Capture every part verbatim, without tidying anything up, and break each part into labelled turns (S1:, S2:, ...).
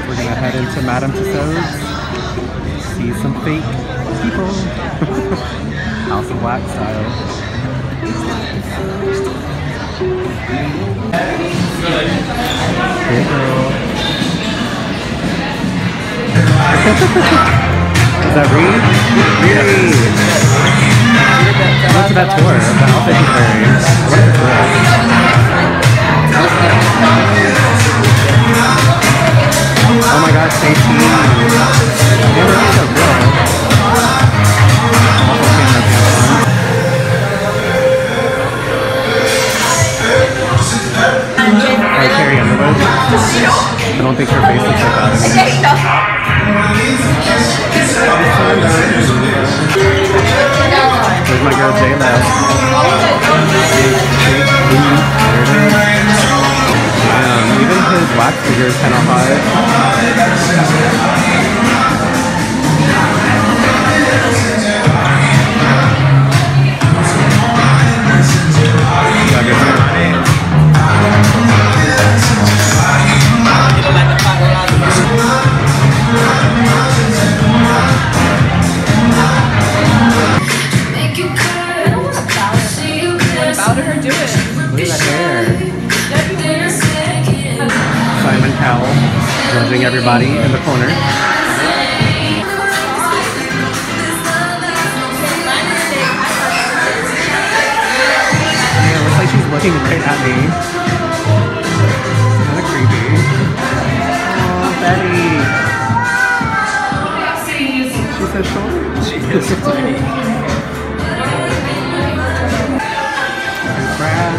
S1: We're gonna head into Madame Tussauds, see some fake people. House of Black style. Hey girl. Is that Reed? Really? What's that tour? The outfit he's wearing. What's the tour? Oh my gosh, stay tuned. They were so good. Or Carrie Underwood. I don't think her face looks like that. There's my girl J Lo. Um, even his wax figure is kind of hot. Judging everybody in the corner. Yeah, it looks like she's looking right at me. Kind of creepy. Oh, Betty. She's so short. She is so tiny. Brad.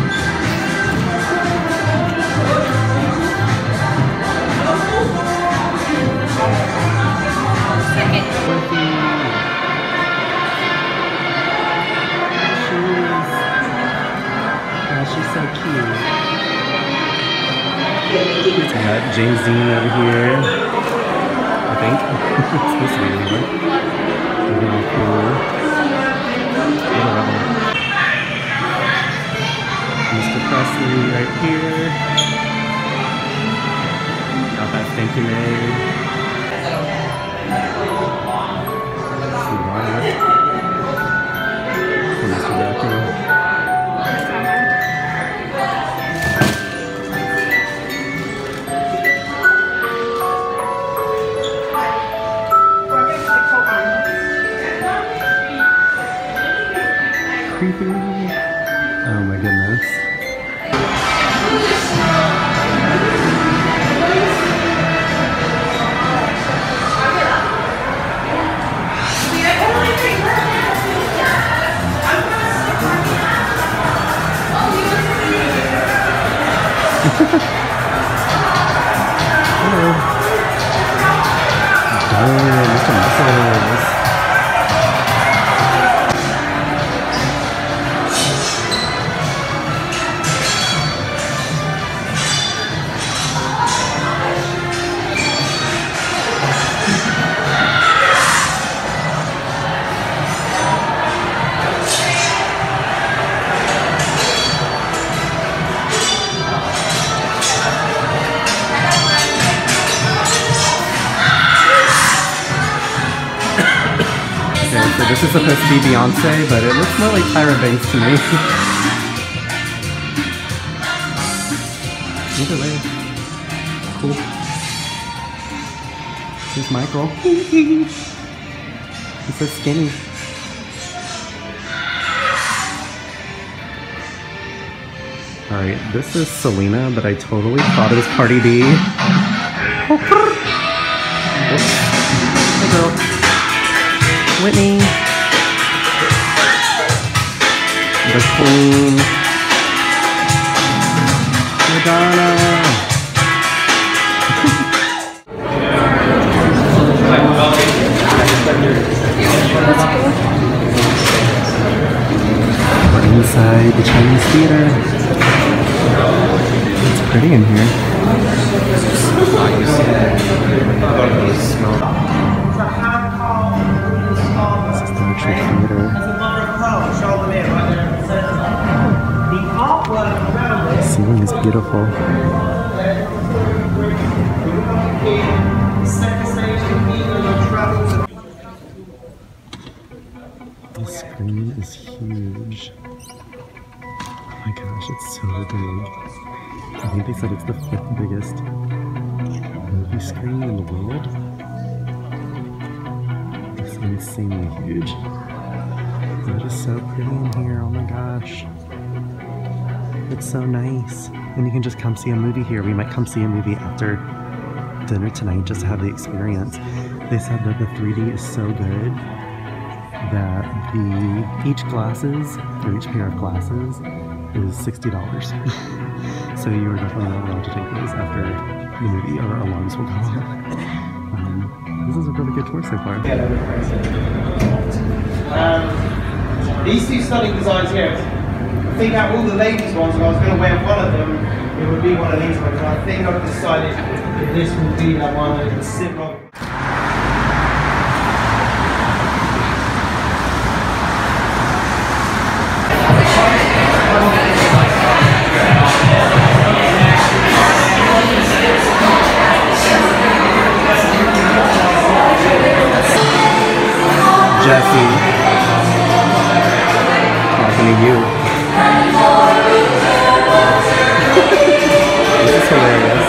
S1: She's so cute. We got James Dean over here. I think. It's supposed to be anyway. Looking all cool. Mister Presley right here. Got that stinky name. Mister Becker. Creepy. Oh my goodness. Hello. Oh, Mister Muscles. So this is supposed to be Beyonce, but it looks more like Tyra Banks to me. Either way. Cool. Here's Michael. He's so skinny. Alright, this is Selena, but I totally thought it was Cardi B. Hey girl. Whitney. The Queen. Madonna. We're inside the Chinese theater. It's pretty in here. Theater. The ceiling is beautiful. It's so big. I think they said it's the fifth biggest movie screen in the world. It's insanely huge. It is so pretty in here, oh my gosh. It's so nice. And you can just come see a movie here. We might come see a movie after dinner tonight just to have the experience. They said that the three D is so good that the each glasses, or each pair of glasses, is sixty dollars. So you are definitely not allowed to take those after the movie or alarms will go off. Um, this is a really good tour so far.
S2: Um, these two stunning designs here, I think out of all the ladies ones, if I was going to wear one of them, it would be one of these ones. I think I've decided that this will be that one that can sit on.
S1: Jesse, talking to you. This is hilarious.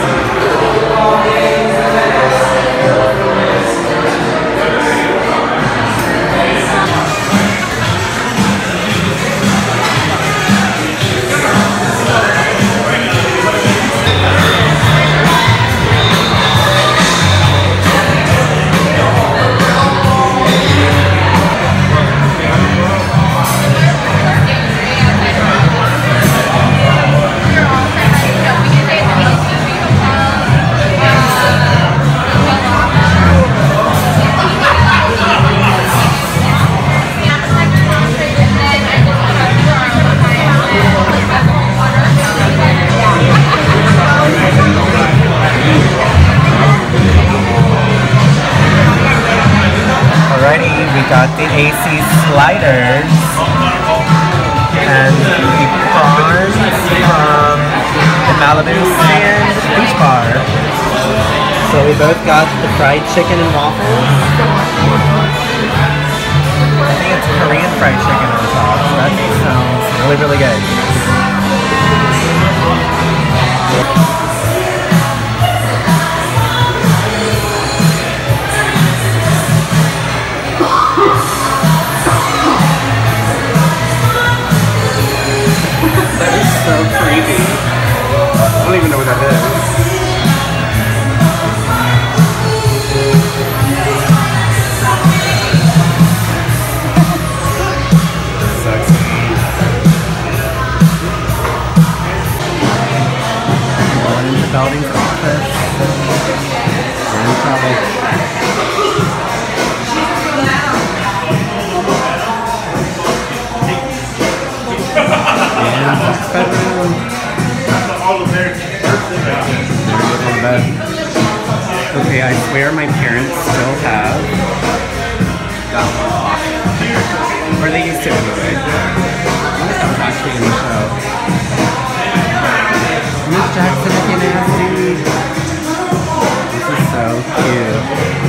S1: Got the A C sliders and the prawns from the Malibu and Beach Bar. So we both got the fried chicken and waffles. I think it's Korean fried chicken on top. So that sounds really, really good. So creepy. I don't even know what that is. Sexy. Going into Belding's office. We're in trouble. Okay, I swear my parents still have that lock. Or they used to anyway. I wonder if that was actually in the show. Miss Jackson looking nasty. This is so cute.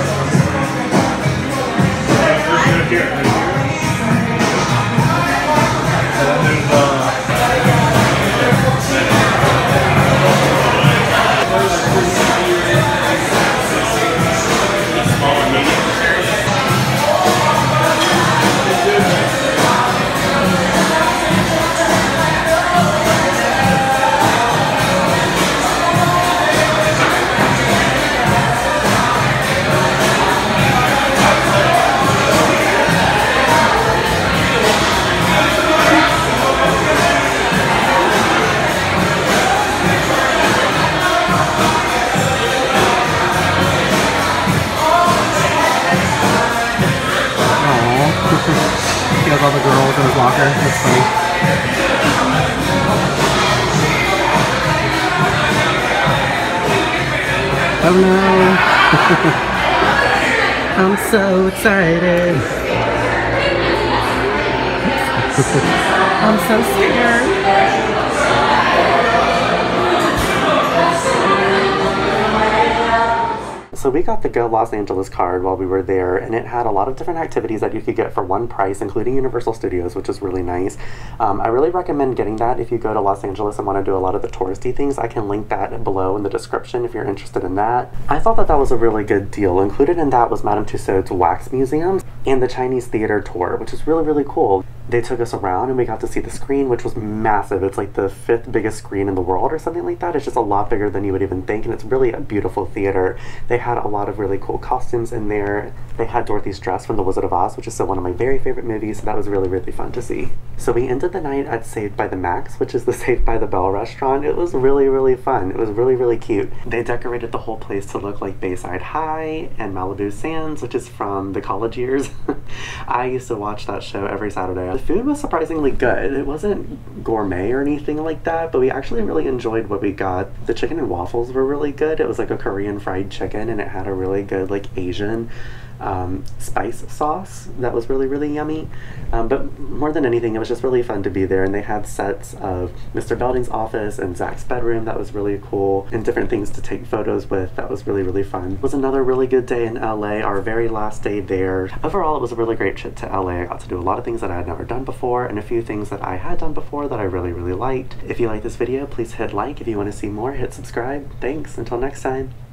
S1: He has all the girls in his locker. That's funny. Oh no! I'm so excited. I'm so scared. So we got the Go Los Angeles card while we were there, and it had a lot of different activities that you could get for one price, including Universal Studios, which is really nice. Um, I really recommend getting that if you go to Los Angeles and want to do a lot of the touristy things. I can link that below in the description if you're interested in that. I thought that that was a really good deal. Included in that was Madame Tussauds Wax Museum and the Chinese Theater Tour, which is really, really cool. They took us around and we got to see the screen, which was massive. It's like the fifth biggest screen in the world or something like that. It's just a lot bigger than you would even think, and it's really a beautiful theater. They had a lot of really cool costumes in there. They had Dorothy's dress from The Wizard of Oz, which is still one of my very favorite movies, so that was really, really fun to see. So we ended the night at Saved by the Max, which is the Saved by the Bell restaurant. It was really, really fun. It was really, really cute. They decorated the whole place to look like Bayside High and Malibu Sands, which is from the college years. I used to watch that show every Saturday. The food was surprisingly good. It wasn't gourmet or anything like that, but we actually really enjoyed what we got. The chicken and waffles were really good. It was like a Korean fried chicken, and it had a really good like Asian um, spice sauce that was really, really yummy. Um, but more than anything, it was just really fun to be there, and they had sets of Mister Belding's office and Zach's bedroom that was really cool, and different things to take photos with. That was really, really fun. It was another really good day in L A, our very last day there. Overall, it was a really great trip to L A. I got to do a lot of things that I had never done before, and a few things that I had done before that I really, really liked. If you like this video, please hit like. If you want to see more, hit subscribe. Thanks, until next time.